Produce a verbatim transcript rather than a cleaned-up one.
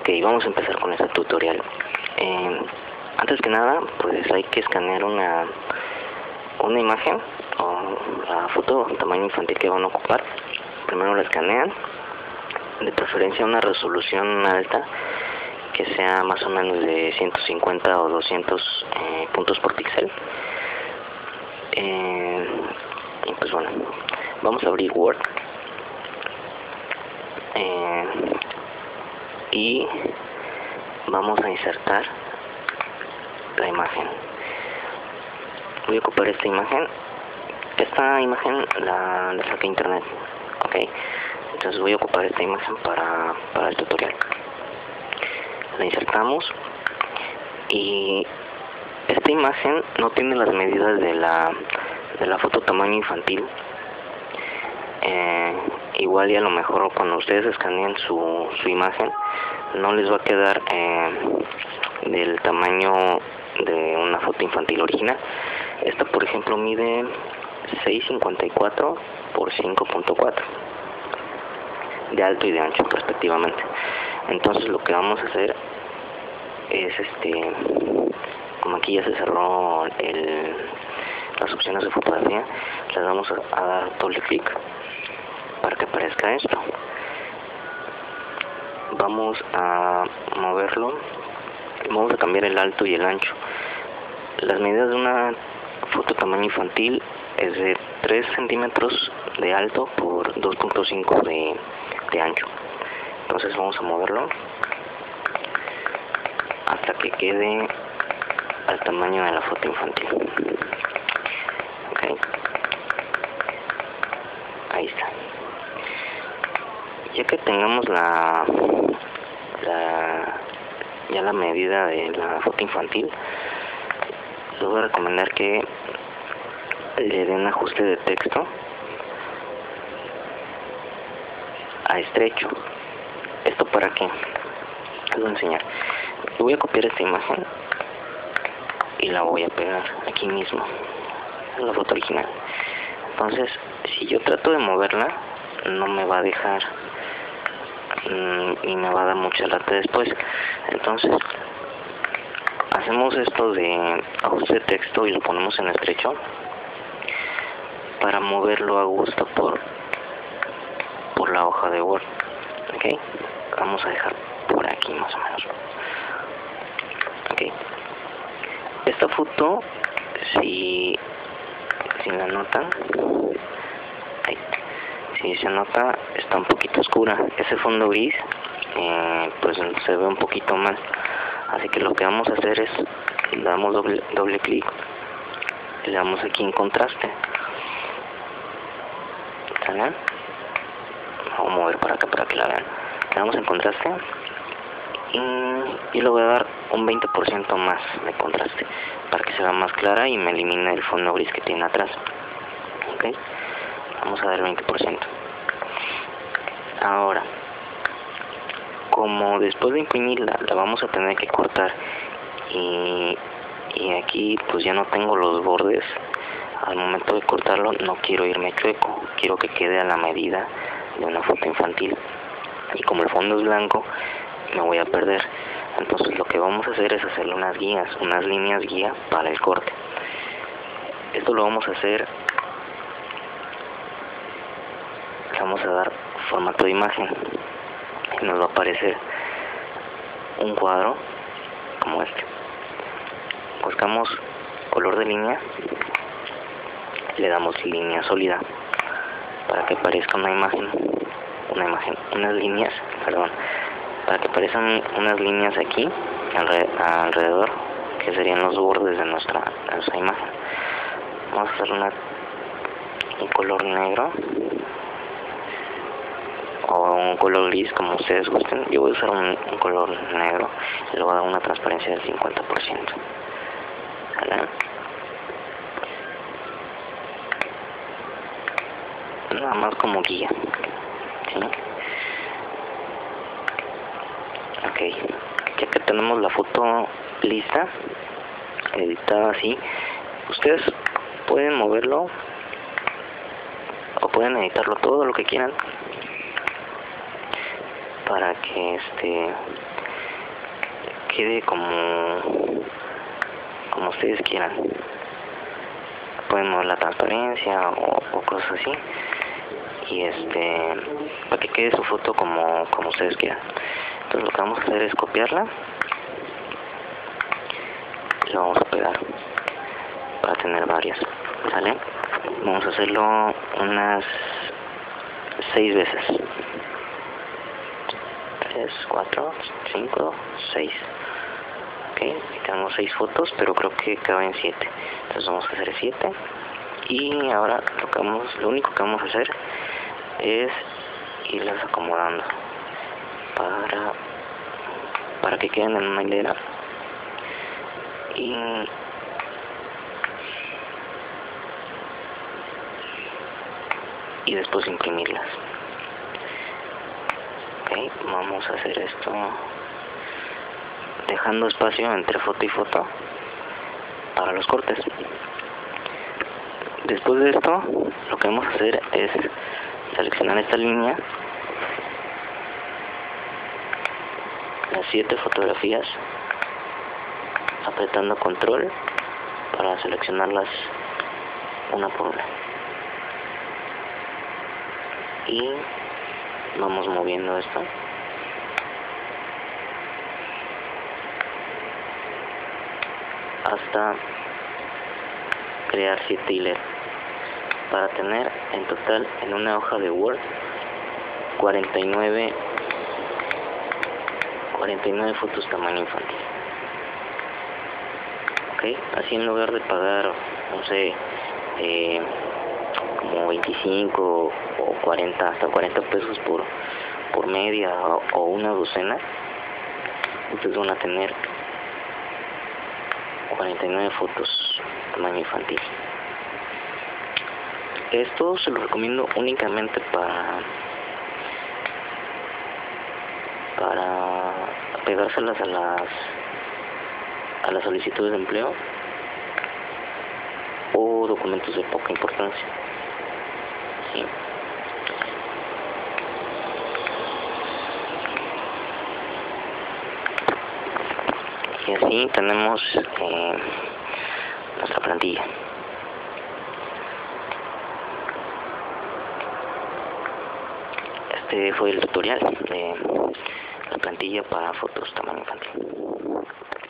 vamos a empezar con este tutorial. Eh, antes que nada, pues hay que escanear una una imagen o la foto tamaño infantil que van a ocupar. Primero la escanean, de preferencia una resolución alta, que sea más o menos de ciento cincuenta o doscientos eh, puntos por píxel. Eh, y pues bueno, vamos a abrir Word. Eh, y vamos a insertar la imagen. Voy a ocupar esta imagen. Esta imagen la, la saqué a internet, ok. Entonces voy a ocupar esta imagen para, para el tutorial. La insertamos y esta imagen no tiene las medidas de la de la foto tamaño infantil. Eh, igual y a lo mejor cuando ustedes escaneen su, su imagen no les va a quedar eh, del tamaño de una foto infantil original. Esta por ejemplo mide seis cincuenta y cuatro por cinco punto cuatro de alto y de ancho respectivamente. Entonces lo que vamos a hacer es, este como aquí ya se cerró el, las opciones de fotografía, les vamos a, a dar doble clic para que aparezca esto. Vamos a moverlo, vamos a cambiar el alto y el ancho. Las medidas de una foto tamaño infantil es de tres centímetros de alto por dos punto cinco de, de ancho. Entonces vamos a moverlo hasta que quede al tamaño de la foto infantil. Okay. Ahí está. Ya que tengamos la, la ya la medida de la foto infantil, les voy a recomendar que le den ajuste de texto a estrecho. ¿Esto para qué? Les voy a enseñar. Voy a copiar esta imagen y la voy a pegar aquí mismo en la foto original. Entonces, si yo trato de moverla, no me va a dejar mmm, y me va a dar mucha lata después. Entonces, hacemos esto de ajuste de texto y lo ponemos en estrecho para moverlo a gusto por por la hoja de Word. Ok, vamos a dejar por aquí más o menos. Ok, esta foto, si si la notan, ahí, si se nota, está un poquito oscura. Ese fondo gris eh, pues se ve un poquito mal, así que lo que vamos a hacer es le damos doble, doble clic y le damos aquí en contraste. ¿Sale? Vamos a mover para acá para que la vean. Le damos en contraste y, y le voy a dar un veinte por ciento más de contraste para que se vea más clara y me elimine el fondo gris que tiene atrás. Ok, vamos a dar veinte por ciento. Ahora, como después de imprimirla la vamos a tener que cortar y, y aquí pues ya no tengo los bordes, al momento de cortarlo no quiero irme chueco, quiero que quede a la medida de una foto infantil, y como el fondo es blanco me voy a perder. Entonces lo que vamos a hacer es hacerle unas guías, unas líneas guía para el corte. Esto lo vamos a hacer, le vamos a dar formato de imagen y nos va a aparecer un cuadro como este. Buscamos color de línea, le damos línea sólida para que aparezca una imagen, una imagen, unas líneas, perdón, para que aparezcan unas líneas aquí alrededor, que serían los bordes de nuestra, de nuestra imagen. Vamos a hacer una, un color negro o un color gris, como ustedes gusten. Yo voy a usar un, un color negro y le voy a dar una transparencia del cincuenta por ciento. ¿Sale? Nada más como guía, ¿sí? Ok, ya que tenemos la foto lista, editada así, ustedes pueden moverlo o pueden editarlo todo lo que quieran para que este quede como como ustedes quieran. Pueden mover la transparencia o, o cosas así, y este para que quede su foto como como ustedes quieran. Entonces lo que vamos a hacer es copiarla y lo vamos a pegar para tener varias, ¿sale? Vamos a hacerlo unas seis veces. Tres, cuatro, cinco, seis. Ok, tenemos seis fotos, pero creo que caben siete. Entonces vamos a hacer siete. Y ahora lo que vamos, lo único que vamos a hacer es irlas acomodando para para que queden en una hilera. Y y después imprimirlas. Ok, vamos a hacer esto dejando espacio entre foto y foto para los cortes. Después de esto, lo que vamos a hacer es seleccionar esta línea, las siete fotografías, apretando control para seleccionarlas una por una. Y vamos moviendo esto hasta crear siete hileras para tener en total en una hoja de Word cuarenta y nueve fotos tamaño infantil. Ok, así en lugar de pagar, no sé, eh, como veinticinco o cuarenta, hasta cuarenta pesos por, por media o, o una docena, entonces van a tener cuarenta y nueve fotos tamaño infantil. Esto se lo recomiendo únicamente para para pegárselas a las a las solicitudes de empleo o documentos de poca importancia. Sí. Y así tenemos eh, nuestra plantilla. Este fue el tutorial de la plantilla para fotos tamaño infantil.